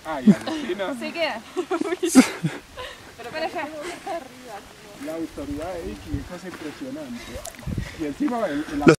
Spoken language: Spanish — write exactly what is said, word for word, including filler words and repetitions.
Ay, Agustina. Se queda. Pero para allá. La autoridad de Iki, es cosa impresionante. Y encima el, el